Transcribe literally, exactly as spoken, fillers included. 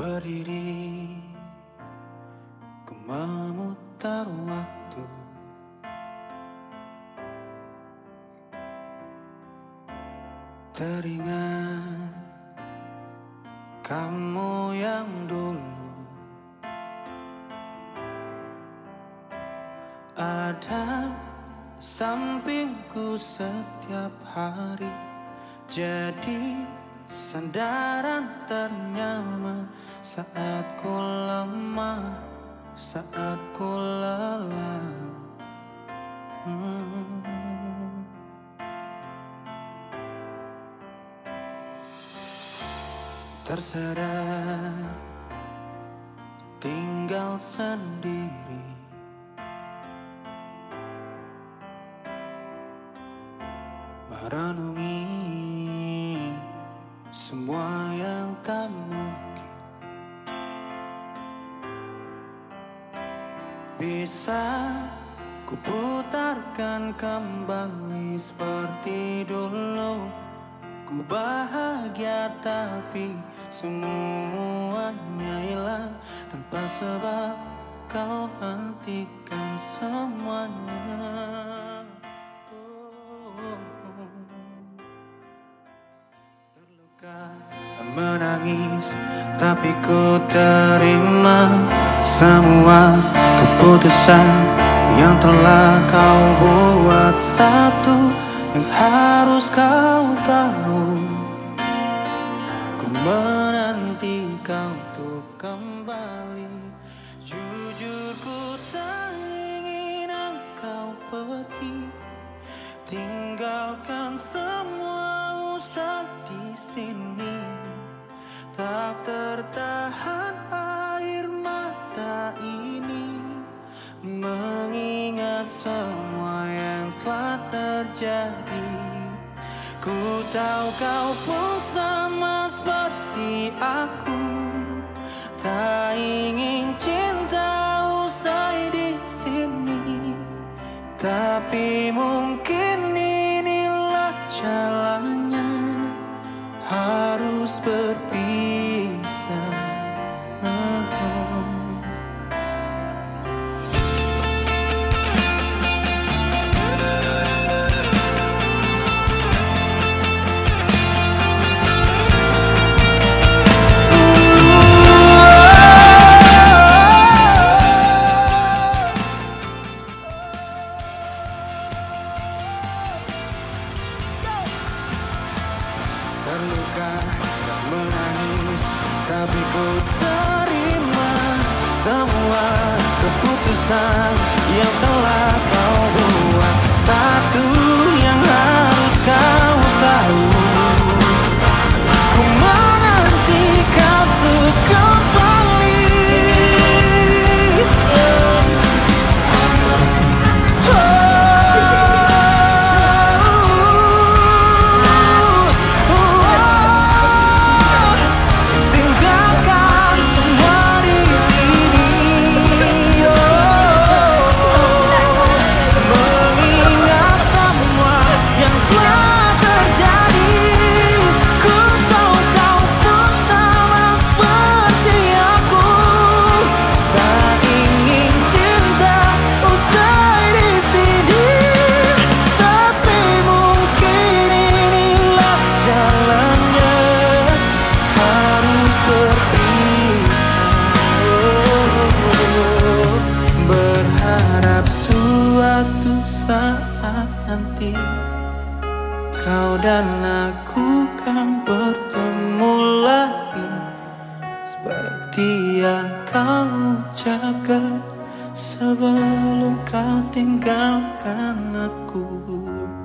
berdiri, ku memutar waktu. Teringat kamu yang dulu ada sampingku setiap hari, jadi sandaran ternyaman saat ku lemah, saat ku lelah. hmm. Tersadar tinggal sendiri, merenungi semua yang tak mungkin bisa ku putarkan kembali seperti dulu. Ku bahagia tapi semuanya hilang tanpa sebab kau hentikan semuanya. Terluka menangis tapi ku terima semua keputusan yang telah kau buat. Satu yang harus kau tahu, ku menanti kau untuk kembali. Jujur ku tak ingin engkau pergi, tinggalkan semua usai di sini. Tak tertahan air mata ini mengingat semua yang telah terjadi. Ku tahu kau pun sama seperti aku, tak ingin cinta usai di sini. Tapi mungkin inilah jalannya, harus berpisah. oh. Terluka dan menangis tapi ku terima semua keputusan yang telah kau buat. Satu yang harus kau tahu, ku menanti kau untuk kembali. oh. Suatu saat nanti kau dan aku kan bertemu lagi, seperti yang kau ucapkan sebelum kau tinggalkan aku.